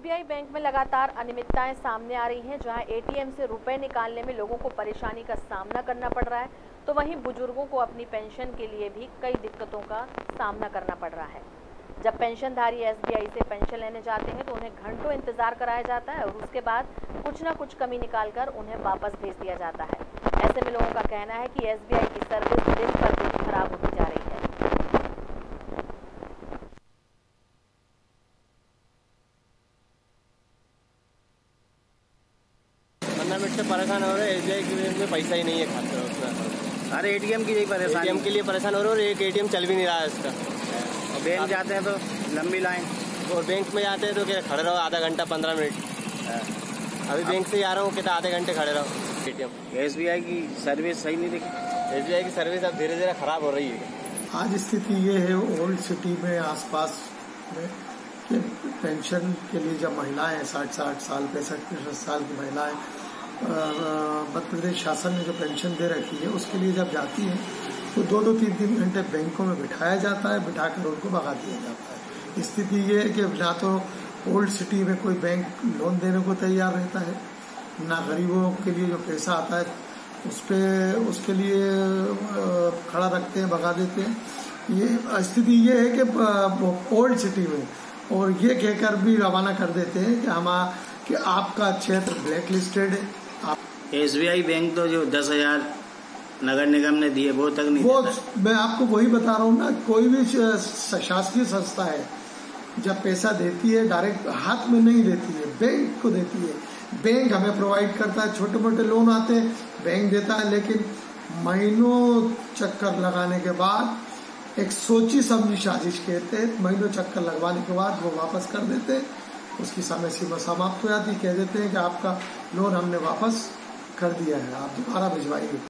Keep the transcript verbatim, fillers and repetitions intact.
SBI bank में लगातार अनियमितताएं सामने आ रही हैं, जहां एटीएम से रुपए निकालने में लोगों को परेशानी का सामना करना पड़ रहा है, तो वहीं बुजुर्गों को अपनी पेंशन के लिए भी कई दिक्कतों का सामना करना पड़ रहा है। जब पेंशनधारी एसबीआई से पेंशन लेने जाते हैं तो उन्हें घंटों इंतजार कराया जाता है और उसके बाद कुछ ना कुछ कमी निकालकर उन्हें वापस भेज दिया जाता है। ऐसे में लोगों का कहना है कि एसबीआई की सर्विस दिन पर दिन खराब होती जा रही है। पंद्रह मिनट से परेशान हो रहे हैं। एसबीआई के बैंक में पैसा ही नहीं है खाते उसमें। अरे एटीएम की यही परेशानी। एटीएम के लिए परेशान हो रहे हो और एक एटीएम चल भी नहीं रहा है इसका। और बैंक जाते हैं तो लंबी लाइन, और बैंक में जाते हैं तो क्या खड़े रहो आधा घंटा पंद्रह मिनट। अभी बैंक से आ रहा हूँ कितना आधे घंटे खड़े रहो। एटीएम एसबीआई की सर्विस सही नहीं दिखी। एसबीआई की सर्विस अब धीरे धीरे खराब हो रही है। आज स्थिति ये है ओल्ड सिटी में आसपास में कि पेंशन के लिए जब महिलाएं साठ साठ साल पैंसठ पैंसठ साल की महिलाएं मध्य प्रदेश शासन ने जो पेंशन दे रखी है उसके लिए जब जाती हैं तो दो दो तीन तीन घंटे बैंकों में बिठाया जाता है, बिठाकर उनको भगा दिया जाता है। स्थिति ये है कि ना तो ओल्ड सिटी में कोई बैंक लोन देने को तैयार रहता है, ना गरीबों के लिए जो पैसा आता है उस पे उसके लिए खड़ा रखते हैं, भगा देते हैं। ये स्थिति ये है कि ओल्ड सिटी में और ये कहकर भी रवाना कर देते हैं कि हम कि आपका क्षेत्र ब्लैक लिस्टेड है। आप एसबीआई बैंक तो जो दस हजार नगर निगम ने दिए वो तक नहीं वो देता। मैं आपको वही बता रहा हूँ ना, कोई भी शासकीय संस्था है जब पैसा देती है डायरेक्ट हाथ में नहीं देती है, बैंक को देती है। बैंक हमें प्रोवाइड करता है, छोटे मोटे लोन आते हैं बैंक देता है, लेकिन महीनों चक्कर लगाने के बाद एक सोची समझी साजिश के तहत महीनों चक्कर लगवाने के बाद वो वापस कर देते हैं। उसकी समय सीमा समाप्त हो जाती, कह देते हैं कि आपका लोन हमने वापस कर दिया है, आप दोबारा भिजवाइए।